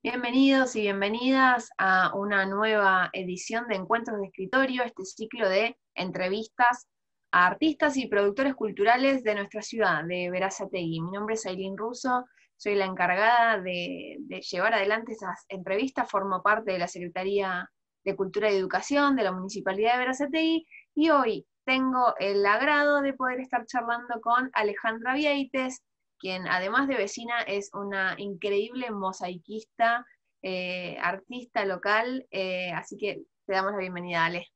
Bienvenidos y bienvenidas a una nueva edición de Encuentros de Escritorio, este ciclo de entrevistas a artistas y productores culturales de nuestra ciudad, de Berazategui. Mi nombre es Ailín Russo, soy la encargada de llevar adelante esas entrevistas, formo parte de la Secretaría de Cultura y Educación de la Municipalidad de Berazategui y hoy tengo el agrado de poder estar charlando con Alejandra Vieites, quien además de vecina es una increíble mosaiquista, artista local, así que te damos la bienvenida, Ale.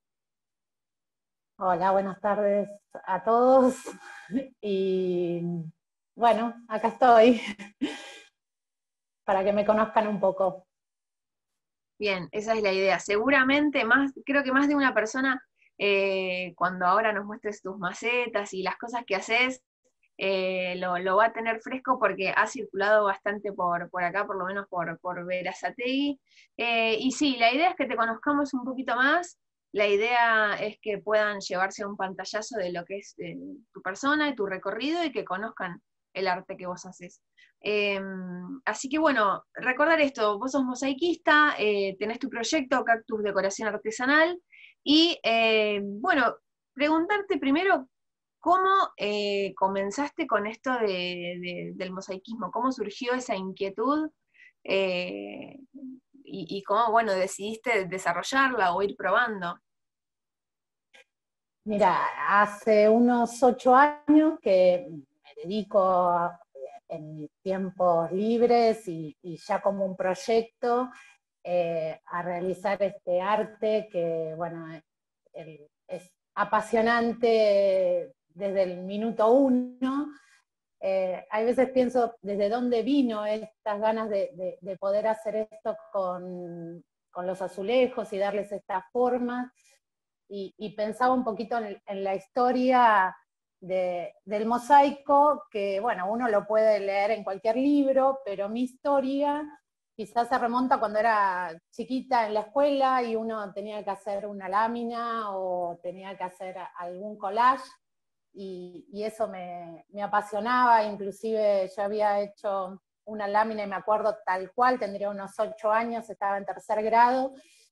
Hola, buenas tardes a todos. Y bueno, acá estoy para que me conozcan un poco. Bien, esa es la idea. Seguramente más, creo que más de una persona, cuando ahora nos muestres tus macetas y las cosas que haces, lo va a tener fresco porque ha circulado bastante por acá, por lo menos por Berazategui. Y sí, la idea es que te conozcamos un poquito más. La idea es que puedan llevarse un pantallazo de lo que es tu persona y tu recorrido y que conozcan el arte que vos haces. Eh, Así que bueno, recordar esto, vos sos mosaiquista, tenés tu proyecto Cactus Decoración Artesanal y bueno, preguntarte primero cómo comenzaste con esto del mosaicismo, cómo surgió esa inquietud eh, y cómo, bueno, decidiste desarrollarla o ir probando. Mira, hace unos 8 años que me dedico en mis tiempos libres y ya como un proyecto a realizar este arte que, bueno, es apasionante desde el minuto uno. Hay veces pienso desde dónde vino estas ganas de poder hacer esto con los azulejos y darles esta forma, y pensaba un poquito en la historia del mosaico, que bueno, uno lo puede leer en cualquier libro, pero mi historia quizás se remonta cuando era chiquita en la escuela y uno tenía que hacer una lámina o tenía que hacer algún collage, y eso me apasionaba. Inclusive yo había hecho una lámina y me acuerdo tal cual, tendría unos 8 años, estaba en tercer grado,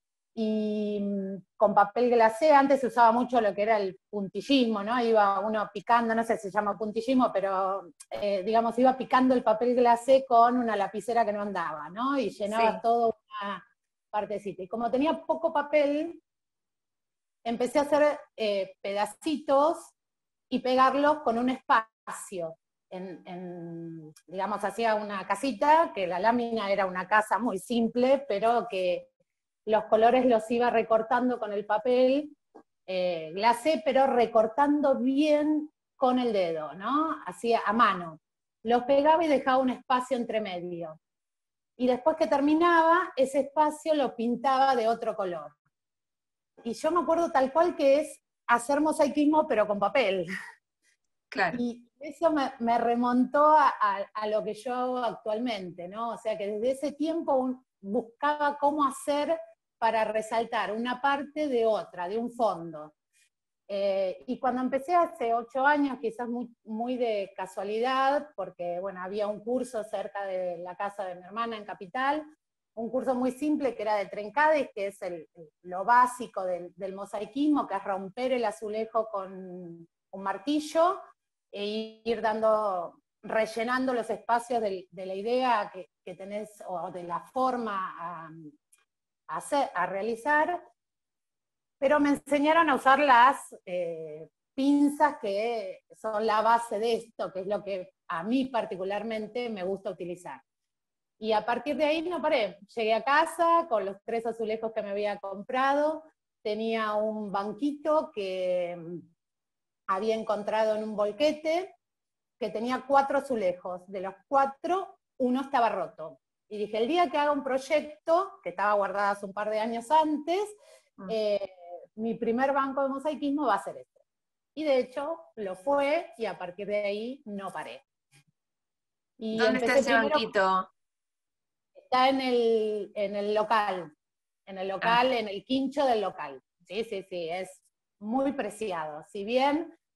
y con papel glacé. Antes se usaba mucho lo que era el puntillismo, ¿no? Iba uno picando, no sé si se llama puntillismo, pero digamos, iba picando el papel glacé con una lapicera que no andaba, ¿no? Y llenaba Sí. todo una partecita. Y como tenía poco papel, empecé a hacer pedacitos y pegarlos con un espacio. Digamos, hacía una casita, que la lámina era una casa muy simple, pero que los colores los iba recortando con el papel glacé, pero recortando bien con el dedo, ¿no? Hacía a mano. Los pegaba y dejaba un espacio entre medio. Y después que terminaba, ese espacio lo pintaba de otro color. Y yo me acuerdo tal cual que es hacer mosaicismo, pero con papel. Claro. Y eso me remontó a lo que yo hago actualmente, ¿no? O sea que desde ese tiempo buscaba cómo hacer para resaltar una parte de otra, de un fondo. Y cuando empecé hace 8 años, quizás muy de casualidad, porque bueno, había un curso cerca de la casa de mi hermana en Capital, un curso muy simple que era de trencades, que es lo básico del mosaicismo, que es romper el azulejo con un martillo e ir rellenando los espacios de la idea que tenés o de la forma a realizar. Pero me enseñaron a usar las pinzas que son la base de esto, que es lo que a mí particularmente me gusta utilizar. Y a partir de ahí no paré. Llegué a casa con los 3 azulejos que me había comprado, tenía un banquito que había encontrado en un bolquete, que tenía 4 azulejos. De los 4, uno estaba roto. Y dije, el día que haga un proyecto, que estaba guardado hace un par de años antes, Mm. eh, mi primer banco de mosaicismo va a ser este. Y de hecho lo fue, y a partir de ahí no paré. Y ¿Dónde está empecé ese primero, banquito? está en el local, Ah, en el quincho del local. Sí, sí, sí, es muy preciado. Si bien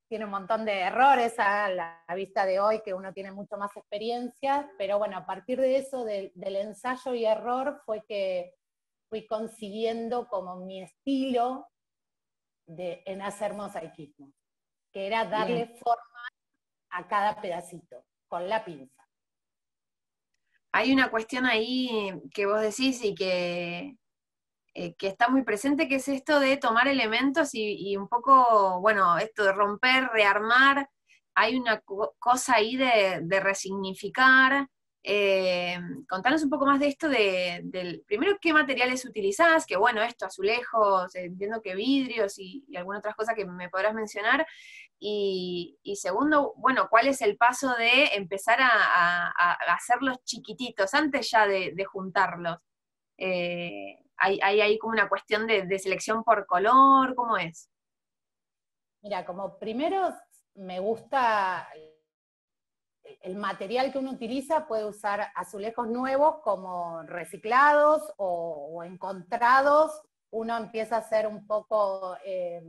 tiene un montón de errores a la vista de hoy, que uno tiene mucho más experiencia, pero bueno, a partir de eso, del ensayo y error, fue que fui consiguiendo como mi estilo en hacer mosaicismo, que era darle Bien. forma a cada pedacito, con la pinza. Hay una cuestión ahí que vos decís y que está muy presente, que es esto de tomar elementos y un poco, bueno, esto de romper, rearmar. Hay una cosa ahí de resignificar. Contanos un poco más de esto, primero, qué materiales utilizás, que bueno, esto, azulejos, entiendo que vidrios y algunas otras cosas que me podrás mencionar. Y segundo, bueno, ¿cuál es el paso de empezar a hacerlos chiquititos, antes ya de juntarlos? Hay ahí como una cuestión de selección por color, ¿cómo es? Mira, como primero me gusta el material que uno utiliza, puede usar azulejos nuevos como reciclados o encontrados. Uno empieza a hacer un poco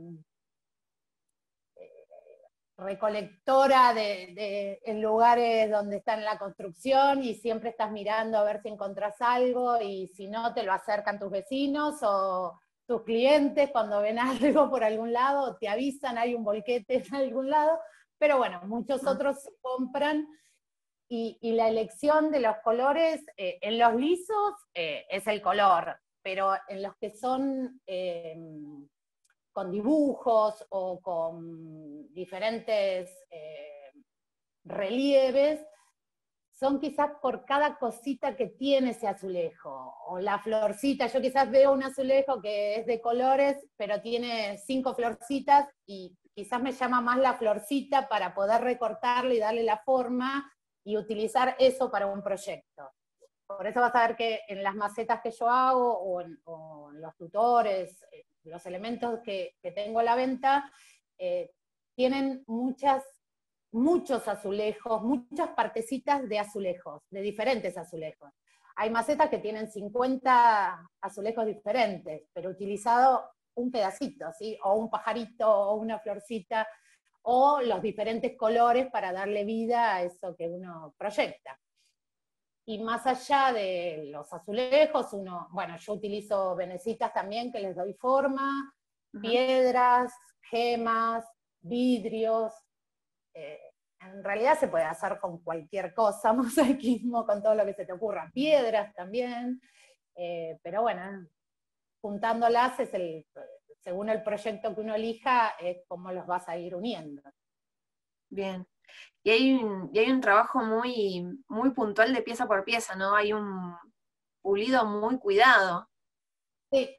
recolectora en lugares donde están en la construcción y siempre estás mirando a ver si encontrás algo y si no te lo acercan tus vecinos o tus clientes cuando ven algo por algún lado, te avisan, hay un volquete en algún lado, pero bueno, muchos otros compran y la elección de los colores, en los lisos es el color, pero en los que son con dibujos o con diferentes relieves, son quizás por cada cosita que tiene ese azulejo, o la florcita. Yo quizás veo un azulejo que es de colores, pero tiene 5 florcitas, y quizás me llama más la florcita para poder recortarle y darle la forma, y utilizar eso para un proyecto. Por eso vas a ver que en las macetas que yo hago, o en los tutores, los elementos que tengo a la venta, tienen muchos azulejos, muchas partecitas de azulejos, de diferentes azulejos. Hay macetas que tienen 50 azulejos diferentes, pero utilizado un pedacito, ¿sí? O un pajarito, o una florcita, o los diferentes colores para darle vida a eso que uno proyecta. Y más allá de los azulejos, bueno, yo utilizo venecitas también que les doy forma, Ujú. piedras, gemas, vidrios. eh, en realidad se puede hacer con cualquier cosa, mosaicismo, con todo lo que se te ocurra. Piedras también, pero bueno, juntándolas según el proyecto que uno elija, es cómo los vas a ir uniendo. Bien. Y hay un trabajo muy puntual de pieza por pieza, ¿no? Hay un pulido muy cuidado. Sí,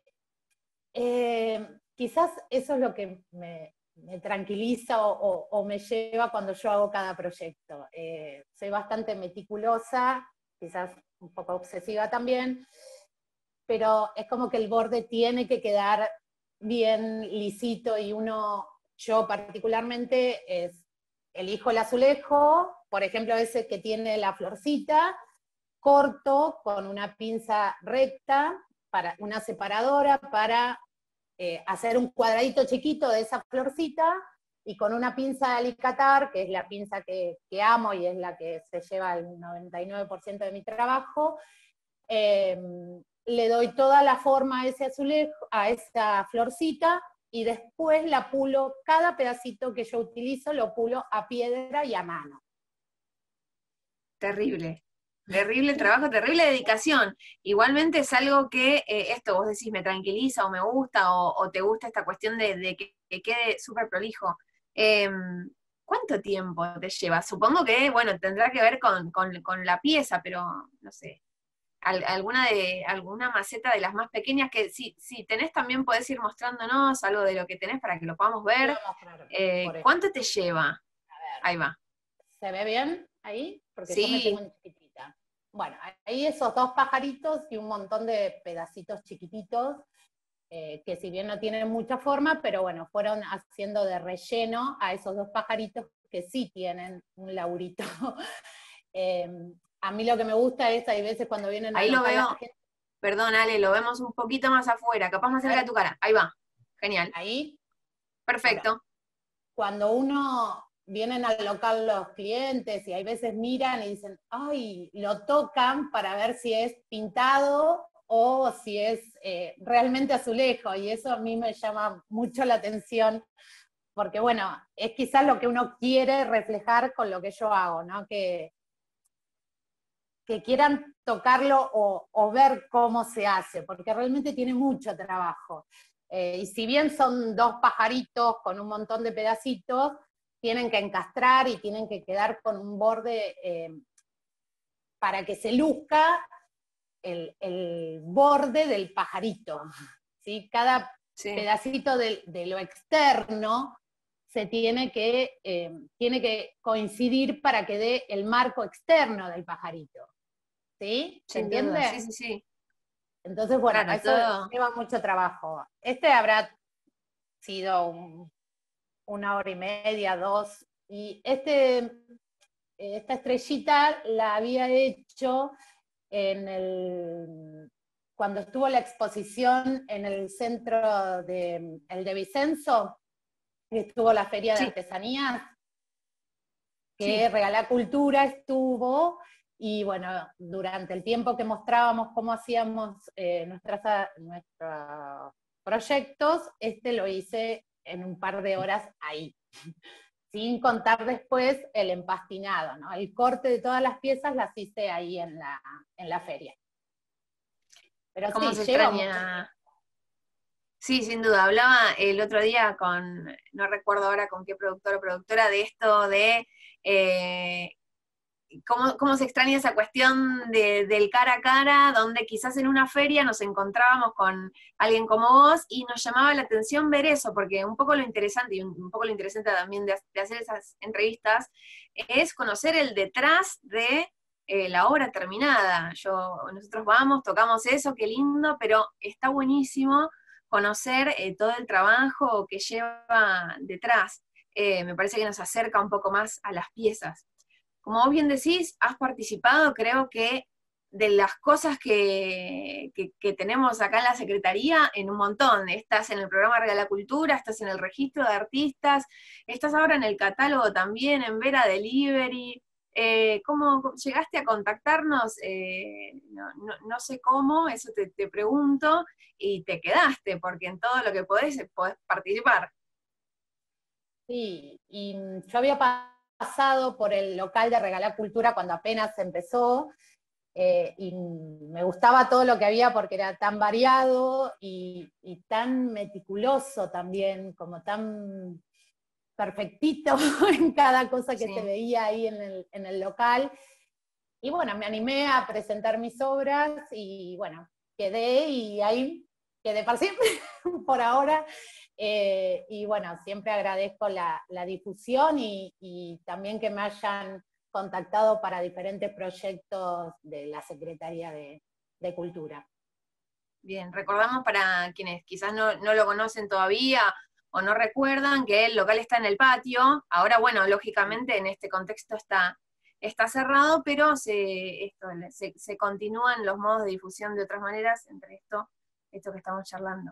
quizás eso es lo que me tranquiliza o me lleva cuando yo hago cada proyecto. Soy bastante meticulosa, quizás un poco obsesiva también, pero es como que el borde tiene que quedar bien lisito, y yo particularmente elijo el azulejo, por ejemplo ese que tiene la florcita, corto con una pinza recta, para una separadora, para hacer un cuadradito chiquito de esa florcita, y con una pinza de alicatar, que es la pinza que amo y es la que se lleva el 99% de mi trabajo, eh, le doy toda la forma a ese azulejo, a esa florcita, y después la pulo. Cada pedacito que yo utilizo lo pulo a piedra y a mano. Terrible. Terrible trabajo, terrible dedicación. Igualmente es algo que esto vos decís me tranquiliza o me gusta o te gusta esta cuestión de que quede súper prolijo. ¿Cuánto tiempo te lleva? Supongo que, bueno, tendrá que ver con la pieza, pero no sé. Alguna maceta de las más pequeñas que si tenés también podés ir mostrándonos algo de lo que tenés para que lo podamos Te voy ver. a mostrar, por ejemplo. ¿Cuánto te lleva? A ver, Ahí va. ¿se ve bien ahí? Porque yo me tengo Sí, en chiquitita. Bueno, ahí esos 2 pajaritos y un montón de pedacitos chiquititos, que si bien no tienen mucha forma, pero bueno, fueron haciendo de relleno a esos 2 pajaritos que sí tienen un laburito. Eh, a mí lo que me gusta es, hay veces cuando vienen al ahí lo local la veo. gente, Perdón, Ale, lo vemos un poquito más afuera, capaz más a cerca de ver, tu cara. Ahí va. Genial. ahí, bueno, Perfecto. cuando uno vienen al local los clientes y hay veces miran y dicen, ay, lo tocan para ver si es pintado o si es realmente azulejo, y eso a mí me llama mucho la atención, porque bueno, es quizás lo que uno quiere reflejar con lo que yo hago, ¿no? Que quieran tocarlo o ver cómo se hace, porque realmente tiene mucho trabajo. Y si bien son dos pajaritos con un montón de pedacitos, tienen que encastrar y tienen que quedar con un borde para que se luzca el borde del pajarito. ¿Sí? Cada pedacito de lo externo se tiene que coincidir para que dé el marco externo del pajarito. ¿Sí? ¿Se entiende? Sí, sí, sí. Entonces, bueno, Claro, eso todo. lleva mucho trabajo. Este habrá sido 1 hora y media, 2, y esta estrellita la había hecho cuando estuvo la exposición en el centro el de Vicenzo, que estuvo la Feria de Sí, Artesanías, que sí. Regalá Cultura estuvo, y bueno, durante el tiempo que mostrábamos cómo hacíamos nuestros proyectos, lo hice en un par de horas ahí, sin contar después el empastinado, ¿no? El corte de todas las piezas las hice ahí en la feria. Pero ¿Cómo sí, se lleva mucho. extraña? Sí, sin duda. Hablaba el otro día con, no recuerdo ahora con qué productor o productora, de esto de eh, cómo se extraña esa cuestión del cara a cara, donde quizás en una feria nos encontrábamos con alguien como vos y nos llamaba la atención ver eso, porque un poco lo interesante, y un poco lo interesante también de hacer esas entrevistas, es conocer el detrás de la obra terminada. Nosotros vamos, tocamos eso, qué lindo, pero está buenísimo conocer todo el trabajo que lleva detrás. Me parece que nos acerca un poco más a las piezas. Como vos bien decís, has participado, creo que de las cosas que tenemos acá en la Secretaría, en un montón. Estás en el programa Regala Cultura, estás en el registro de artistas, estás ahora en el catálogo también, en Vera Delivery. ¿Cómo llegaste a contactarnos? No sé cómo, eso te pregunto, y te quedaste, porque en todo lo que podés participar. Sí, y yo había pasado por el local de Regalá Cultura cuando apenas empezó, y me gustaba todo lo que había porque era tan variado y tan meticuloso también, como tan perfectito en cada cosa que se Sí. veía ahí en el local. Y bueno, me animé a presentar mis obras y bueno, quedé, y ahí quedé para siempre, por ahora. Y bueno, siempre agradezco la difusión y también que me hayan contactado para diferentes proyectos de la Secretaría de Cultura. Bien, recordamos para quienes quizás no lo conocen todavía o no recuerdan que el local está en el patio. Ahora, bueno, lógicamente en este contexto está cerrado, pero se continúan los modos de difusión de otras maneras, entre esto que estamos charlando.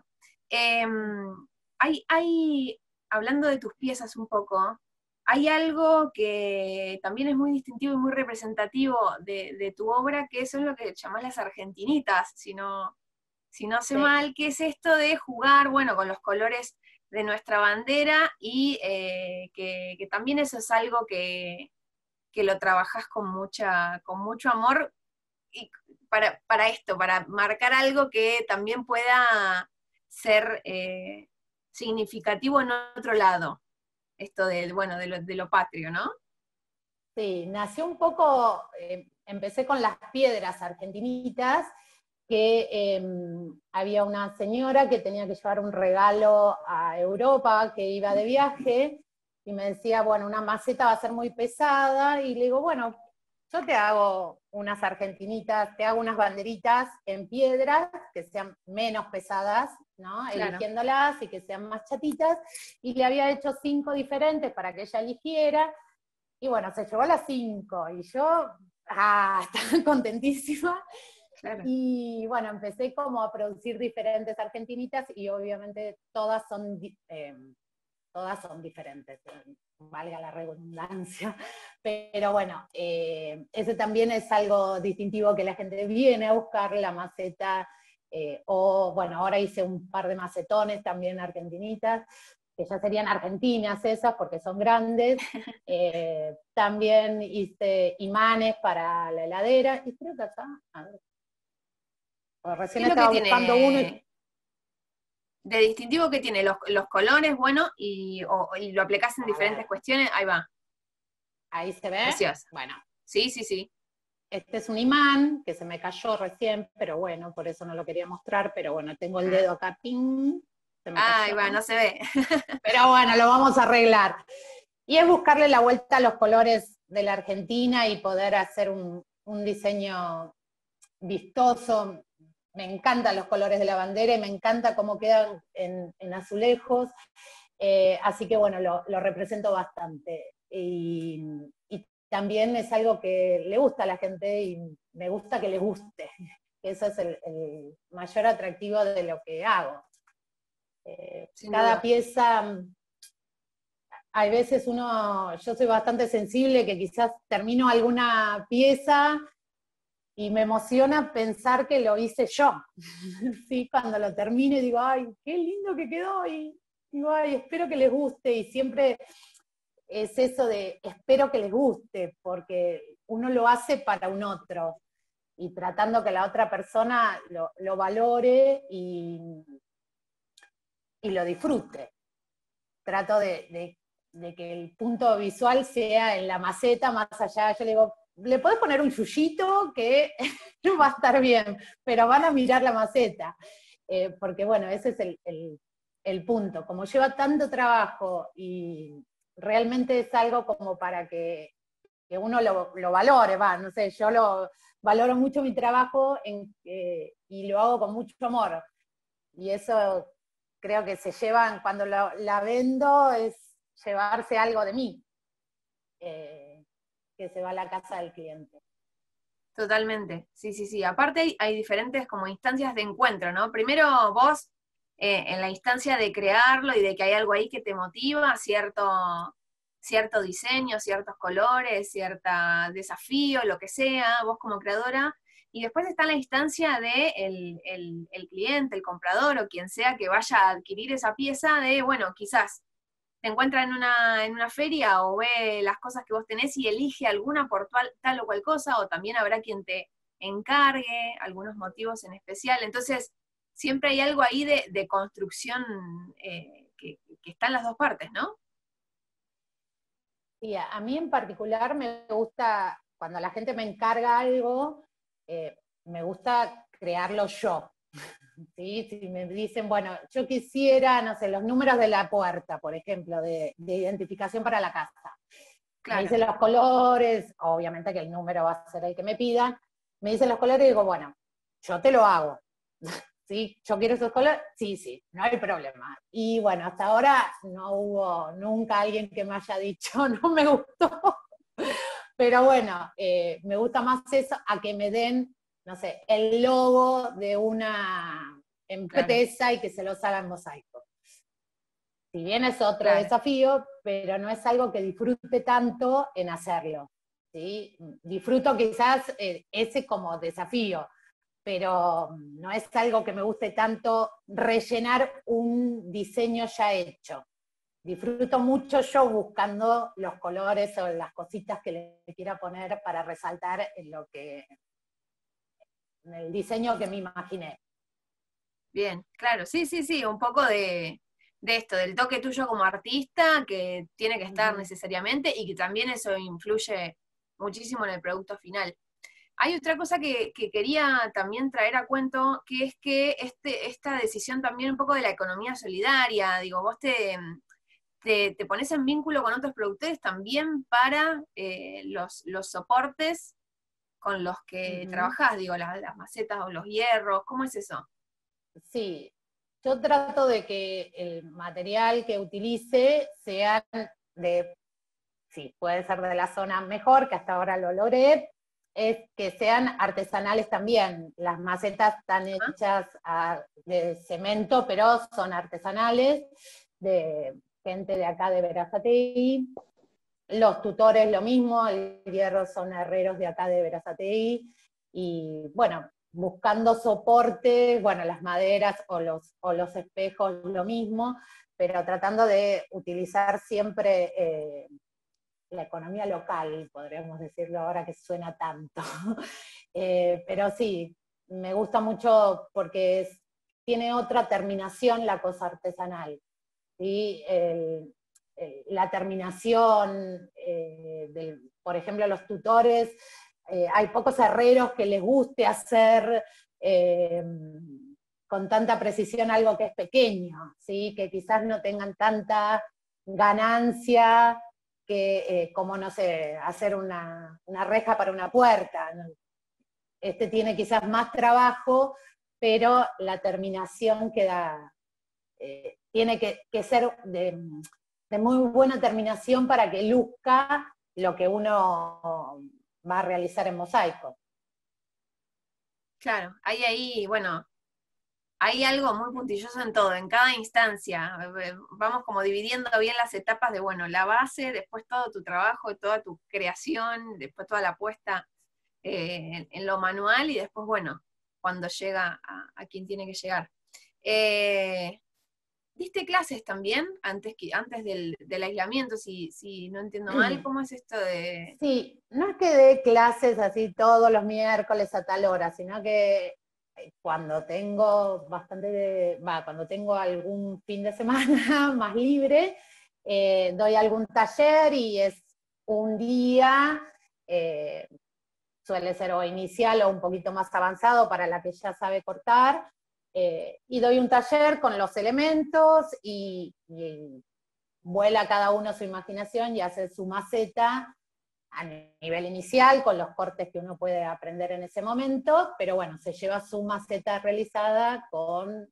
Hay, hablando de tus piezas un poco, hay algo que también es muy distintivo y muy representativo de tu obra, que son lo que llamás las argentinitas, si no sé Sí. mal, que es esto de jugar, bueno, con los colores de nuestra bandera y que también eso es algo que lo trabajás con mucho amor y para esto, para marcar algo que también pueda ser significativo en otro lado, esto bueno, de lo patrio, ¿no? Sí, nació un poco, empecé con las piedras argentinitas, que había una señora que tenía que llevar un regalo a Europa, que iba de viaje, y me decía, bueno, una maceta va a ser muy pesada, y le digo, bueno, yo te hago unas argentinitas, te hago unas banderitas en piedras que sean menos pesadas, ¿no? Claro. Eligiéndolas y que sean más chatitas, y le había hecho 5 diferentes para que ella eligiera, y bueno, se llevó las 5 y yo, estaba contentísima. Claro. Y bueno, empecé como a producir diferentes argentinitas y obviamente todas son todas son diferentes, valga la redundancia, pero bueno, ese también es algo distintivo que la gente viene a buscar, la maceta, o bueno, ahora hice un par de macetones también argentinitas, que ya serían argentinas esas porque son grandes. También hice imanes para la heladera, y creo que acá, a ver, ¿Qué recién es lo que estaba buscando uno y tiene de distintivo que tiene? Los colores, bueno, y lo aplicás en a ver, diferentes cuestiones, ahí va, ahí se ve. preciosa. Bueno, Sí, sí, sí. este es un imán que se me cayó recién, pero bueno, por eso no lo quería mostrar, pero bueno, tengo el dedo acá, ping, se me Ahí cayó. va, no se ve. Pero bueno, lo vamos a arreglar. Y es buscarle la vuelta a los colores de la Argentina y poder hacer un diseño vistoso. Me encantan los colores de la bandera y me encanta cómo quedan en azulejos. Así que bueno, lo represento bastante. Y también es algo que le gusta a la gente y me gusta que les guste. Eso es el mayor atractivo de lo que hago. Sin Cada duda. pieza, hay veces yo soy bastante sensible, que quizás termino alguna pieza y me emociona pensar que lo hice yo. Sí, cuando lo termine digo, ay, qué lindo que quedó, y digo, ay, espero que les guste, y siempre es eso de espero que les guste, porque uno lo hace para un otro, y tratando que la otra persona lo valore y lo disfrute. Trato de que el punto visual sea en la maceta, más allá. Yo le digo, le podés poner un yuyito que va a estar bien, pero van a mirar la maceta. Porque bueno, ese es el punto. Como lleva tanto trabajo y realmente es algo como para que uno lo valore, no sé, yo valoro mucho mi trabajo y lo hago con mucho amor. Y eso creo que se llevan, cuando la vendo, es llevarse algo de mí, que se va a la casa del cliente. Totalmente, sí, sí, sí. Aparte hay diferentes como instancias de encuentro, ¿no? Primero vos, en la instancia de crearlo y de que hay algo ahí que te motiva, cierto diseño, ciertos colores, cierto desafío, lo que sea, vos como creadora, y después está la instancia de el cliente, el comprador o quien sea que vaya a adquirir esa pieza de, bueno, quizás te encuentra en una feria o ve las cosas que vos tenés y elige alguna por tal o cual cosa, o también habrá quien te encargue algunos motivos en especial. Entonces, siempre hay algo ahí de construcción que está en las dos partes, ¿no? Y a mí en particular me gusta, cuando la gente me encarga algo, me gusta crearlo yo. ¿Sí? Si me dicen, bueno, yo quisiera, no sé, los números de la puerta, por ejemplo, de identificación para la casa. Me Claro, dicen los colores, obviamente que el número va a ser el que me pidan. Me dicen los colores y digo, bueno, yo te lo hago. ¿Sí? ¿Yo quiero esos colores? Sí, sí, no hay problema. Y bueno, hasta ahora no hubo nunca alguien que me haya dicho, no me gustó. Pero bueno, me gusta más eso a que me den, no sé, el logo de una claro, empresa y que se los haga en mosaico. Si bien es otro claro. desafío, pero no es algo que disfrute tanto en hacerlo. ¿Sí? Disfruto quizás ese como desafío, pero no es algo que me guste tanto rellenar un diseño ya hecho. Disfruto mucho yo buscando los colores o las cositas que le quiera poner para resaltar en el diseño que me imaginé. Bien, claro, sí, sí, sí, un poco de esto, del toque tuyo como artista, que tiene que Uh estar -huh. necesariamente y que también eso influye muchísimo en el producto final. Hay otra cosa que quería también traer a cuento, que es que esta decisión también un poco de la economía solidaria, digo, vos te pones en vínculo con otros productores también para los soportes con los Uh que -huh. trabajás, digo, las macetas o los hierros, ¿cómo es eso? Sí, yo trato de que el material que utilice sea de, sí, puede ser de la zona mejor, que hasta ahora lo logré, es que sean artesanales también. Las macetas están hechas de cemento, pero son artesanales, que gente de acá de Berazategui. Los tutores lo mismo, el hierro son herreros de acá de Berazategui, y bueno, buscando soporte, bueno, las maderas o los espejos lo mismo, pero tratando de utilizar siempre la economía local, podríamos decirlo ahora que suena tanto. Pero sí, me gusta mucho porque tiene otra terminación la cosa artesanal. ¿Sí? La terminación, por ejemplo, los tutores, hay pocos herreros que les guste hacer con tanta precisión algo que es pequeño, ¿sí? Que quizás no tengan tanta ganancia que, como, no sé, hacer una reja para una puerta. Este tiene quizás más trabajo, pero la terminación queda, tiene que ser de muy buena terminación para que luzca lo que uno va a realizar en mosaico. Claro, hay ahí, bueno, hay algo muy puntilloso en todo, en cada instancia. Vamos como dividiendo bien las etapas de, bueno, la base, después todo tu trabajo, toda tu creación, después toda la puesta en lo manual y después, bueno, cuando llega a quien tiene que llegar. ¿Diste clases también antes del aislamiento? Si no entiendo mal, ¿cómo es esto de...? Sí, no es que dé clases así todos los miércoles a tal hora, sino que cuando tengo cuando tengo algún fin de semana más libre, doy algún taller y es un día, eh, suele ser o inicial o un poquito más avanzado para la que ya sabe cortar, y doy un taller con los elementos y vuela cada uno su imaginación y hace su maceta a nivel inicial, con los cortes que uno puede aprender en ese momento, pero bueno, se lleva su maceta realizada con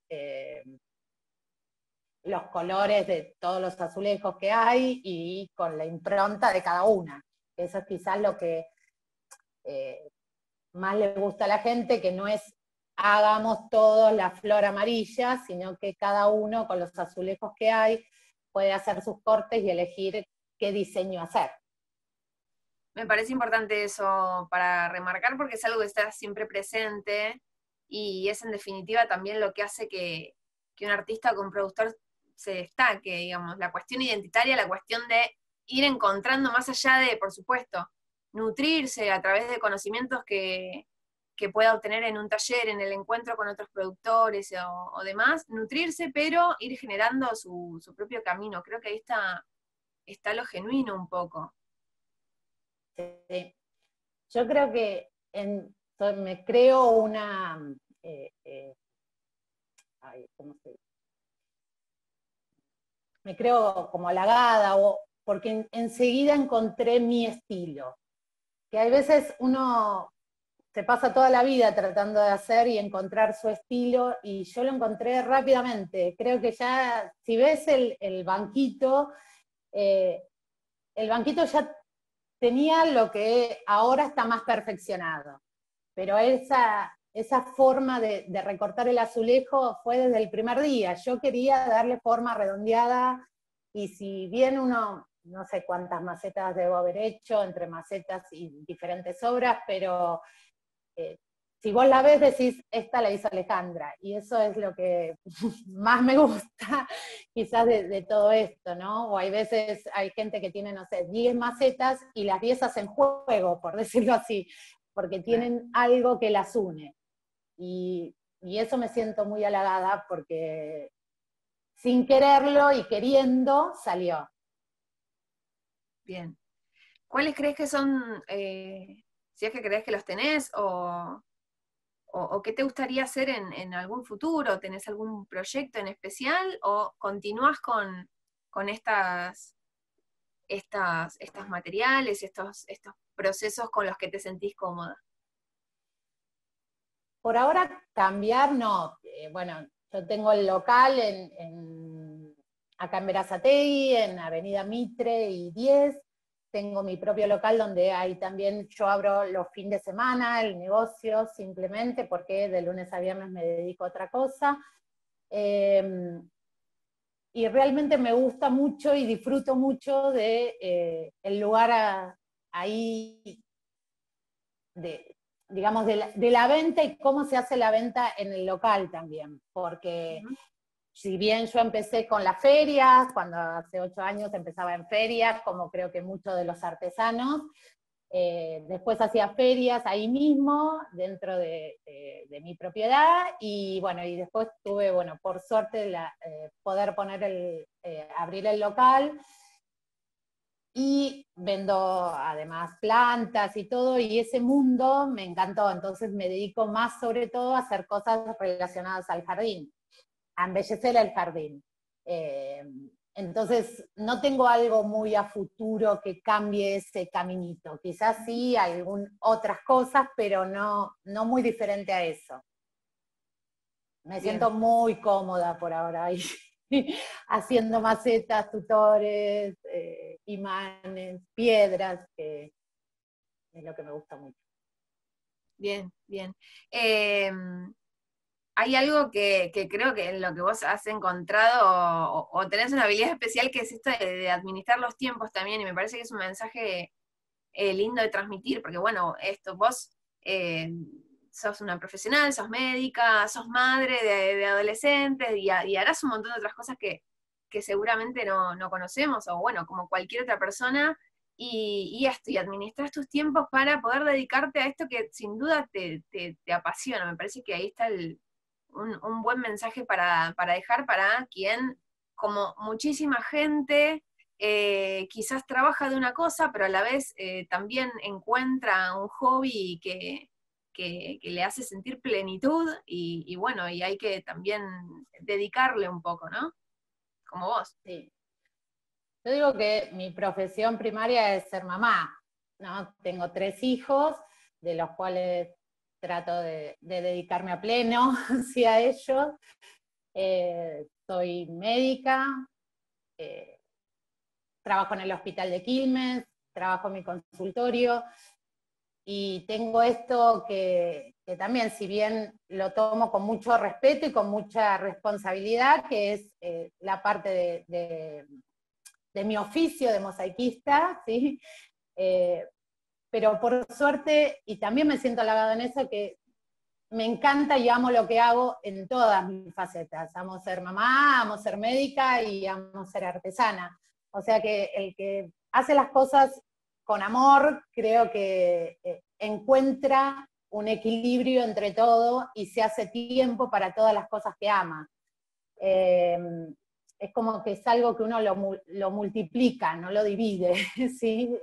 los colores de todos los azulejos que hay y con la impronta de cada una. Eso es quizás lo que eh, más le gusta a la gente, que no es hagamos todos la flor amarilla, sino que cada uno con los azulejos que hay puede hacer sus cortes y elegir qué diseño hacer. Me parece importante eso para remarcar porque es algo que está siempre presente y es en definitiva también lo que hace que un artista o que un productor se destaque, digamos, la cuestión identitaria, la cuestión de ir encontrando más allá de, por supuesto, nutrirse a través de conocimientos que pueda obtener en un taller, en el encuentro con otros productores o demás, nutrirse, pero ir generando su propio camino. Creo que ahí está lo genuino un poco. Sí. Yo creo que me creo una, eh, eh, ¿cómo se dice? Me creo como halagada, porque enseguida encontré mi estilo, que hay veces uno se pasa toda la vida tratando de hacer y encontrar su estilo, y yo lo encontré rápidamente. Creo que ya, si ves eh, el banquito ya tenía lo que ahora está más perfeccionado, pero esa forma de recortar el azulejo fue desde el primer día. Yo quería darle forma redondeada, y si bien uno, no sé cuántas macetas debo haber hecho, entre macetas y diferentes obras, pero eh, si vos la ves decís, esta la hizo Alejandra, y eso es lo que más me gusta quizás de todo esto, ¿no? O hay veces, hay gente que tiene, no sé, 10 macetas y las 10 hacen juego, por decirlo así, porque tienen algo que las une. Y eso me siento muy halagada porque sin quererlo y queriendo salió. Bien. ¿Cuáles crees que son, si es que crees que los tenés, o qué te gustaría hacer en algún futuro? ¿Tenés algún proyecto en especial o continuás con estas materiales, estos procesos con los que te sentís cómoda? Por ahora cambiar no. Bueno, yo tengo el local acá en Berazategui, en Avenida Mitre y 10. Tengo mi propio local donde ahí también yo abro los fines de semana, el negocio simplemente, porque de lunes a viernes me dedico a otra cosa. y realmente me gusta mucho y disfruto mucho de el lugar ahí, digamos, de la venta y cómo se hace la venta en el local también, porque si bien yo empecé con las ferias, cuando hace 8 años empezaba en ferias, como creo que muchos de los artesanos, después hacía ferias ahí mismo, dentro de mi propiedad, y bueno, y después tuve, bueno, por suerte, poder abrir el local, y vendo además plantas y todo, y ese mundo me encantó, entonces me dedico más sobre todo a hacer cosas relacionadas al jardín, a embellecer el jardín. Eh, entonces, no tengo algo muy a futuro que cambie ese caminito. Quizás sí otras cosas, pero no muy diferente a eso. Me Bien, siento muy cómoda por ahora ahí, haciendo macetas, tutores, imanes, piedras, que es lo que me gusta mucho. bien, bien. Hay algo que creo que en lo que vos has encontrado o tenés una habilidad especial, que es esto de administrar los tiempos también, y me parece que es un mensaje lindo de transmitir, porque bueno, vos eh, sos una profesional, sos médica, sos madre de adolescentes, y harás un montón de otras cosas que seguramente no conocemos, o bueno, como cualquier otra persona, y administras tus tiempos para poder dedicarte a esto que sin duda te apasiona. Me parece que ahí está un buen mensaje para dejar para quien, como muchísima gente, quizás trabaja de una cosa, pero a la vez también encuentra un hobby que le hace sentir plenitud, y bueno, y hay que también dedicarle un poco, ¿no? Como vos. Sí. Yo digo que mi profesión primaria es ser mamá, ¿no? Tengo 3 hijos, de los cuales trato de dedicarme a pleno sí, a ellos. Soy médica, eh, trabajo en el hospital de Quilmes, trabajo en mi consultorio, y tengo esto que también, si bien lo tomo con mucho respeto y con mucha responsabilidad, que es la parte de mi oficio de mosaiquista, ¿sí? Eh, pero por suerte, y también me siento halagada en eso, que me encanta y amo lo que hago en todas mis facetas. Amo ser mamá, amo ser médica y amo ser artesana. O sea que el que hace las cosas con amor, creo que encuentra un equilibrio entre todo y se hace tiempo para todas las cosas que ama. Eh, es como que es algo que uno lo multiplica, no lo divide, ¿sí?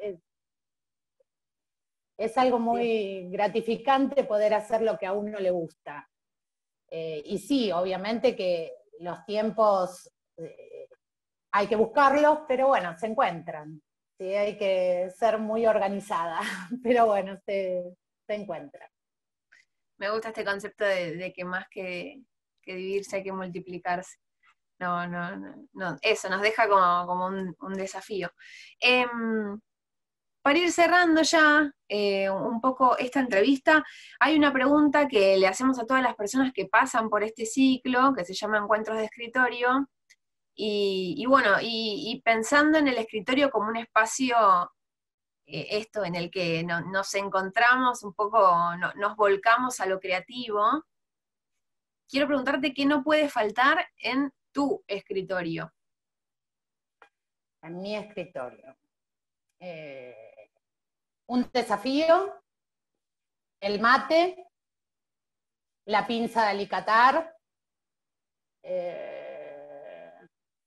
Es algo Bien. muy gratificante poder hacer lo que a uno le gusta. Y sí, obviamente que los tiempos hay que buscarlos, pero bueno, se encuentran. ¿Sí? Hay que ser muy organizada, pero bueno, se encuentran. Me gusta este concepto de que más que dividirse hay que multiplicarse. No, eso nos deja como un desafío. Para ir cerrando ya un poco esta entrevista, hay una pregunta que le hacemos a todas las personas que pasan por este ciclo, que se llama Encuentros de Escritorio, y bueno, y pensando en el escritorio como un espacio, esto en el que nos encontramos un poco, nos volcamos a lo creativo, quiero preguntarte qué no puede faltar en tu escritorio. En mi escritorio. Un desafío, el mate, la pinza de alicatar, eh,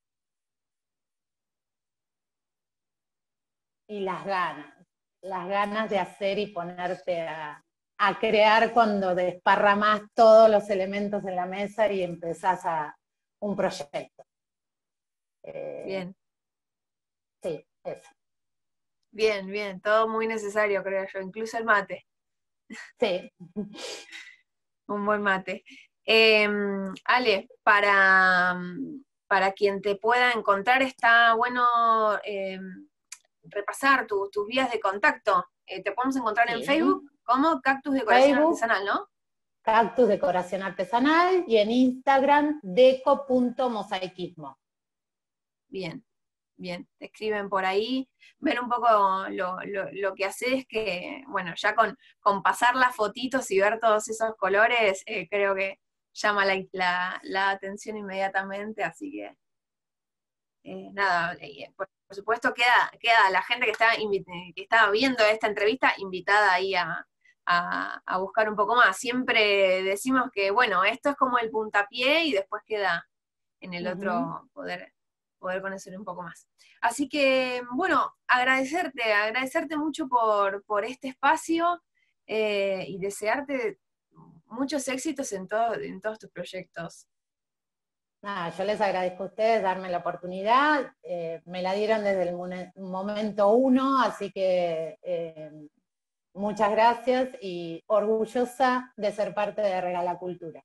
y las ganas de hacer y ponerte a crear cuando desparramás todos los elementos en la mesa y empezás un proyecto. Bien, Sí, eso. bien, bien, todo muy necesario, creo yo, incluso el mate. Sí. Un buen mate. Ale, para quien te pueda encontrar, está bueno repasar tus vías de contacto. Te podemos encontrar en Sí. Facebook como Cactus Decoración Facebook, Artesanal, ¿no? Cactus Decoración Artesanal, y en Instagram, deco.mosaicismo. Bien, bien, te escriben por ahí, ver un poco lo que haces, que bueno, ya con pasar las fotitos y ver todos esos colores, creo que llama la atención inmediatamente, así que nada, por supuesto queda la gente que está viendo esta entrevista invitada ahí a buscar un poco más. Siempre decimos que, bueno, esto es como el puntapié y después queda en el Ujú. otro poder conocer un poco más. Así que, bueno, agradecerte mucho por este espacio y desearte muchos éxitos en todos tus proyectos. Nada, yo les agradezco a ustedes darme la oportunidad, me la dieron desde el momento uno, así que muchas gracias y orgullosa de ser parte de Regala Cultura.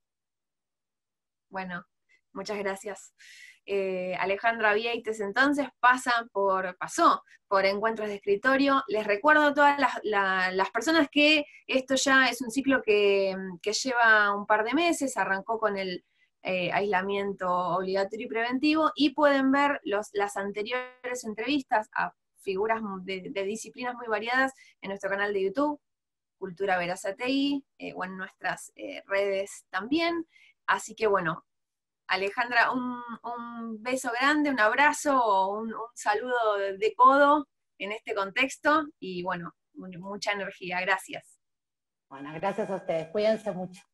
Bueno, muchas gracias. Alejandra Vieites entonces pasó por Encuentros de Escritorio. Les recuerdo a todas las personas que esto ya es un ciclo que lleva un par de meses, arrancó con el aislamiento obligatorio y preventivo, y pueden ver las anteriores entrevistas a figuras de disciplinas muy variadas en nuestro canal de YouTube, Cultura Verazatei, o en nuestras redes también. Así que bueno, Alejandra, un beso grande, un abrazo, un saludo de codo en este contexto y bueno, mucha energía. Gracias. Bueno, gracias a ustedes, cuídense mucho.